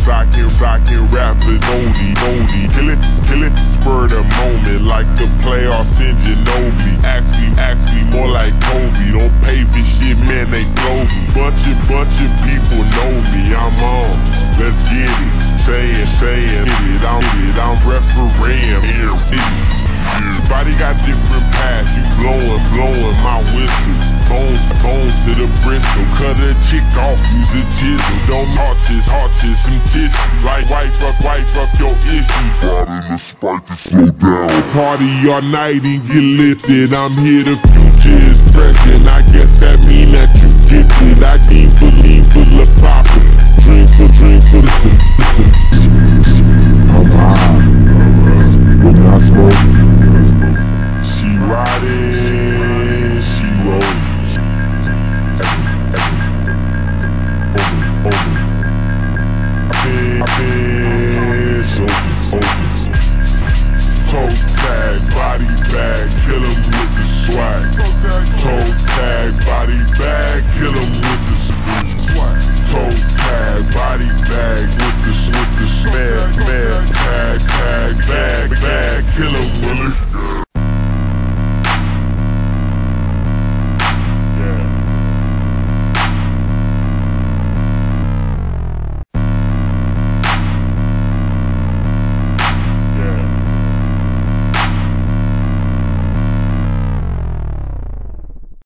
I can rap for oldie. Kill it, spur the moment like the playoffs in Ginobili. Actually, more like Kobe. Don't pay for shit, man, they global. Bunch of people know me, I'm on. Let's get it. Saying it. I'm refereeing here. Everybody got different paths. You blowing my whistle. Bone to the bristle. Cut a chick off, use a chisel. Don't artist, some tissue. Like wipe up your issues. Body the spike to slow down. Party all night and get lifted. I'm here, the future is fresh, and I guess that mean that you gifted. I deem full of poppin'. Drink for the I'm high, but not smoking. She riding, she rolling.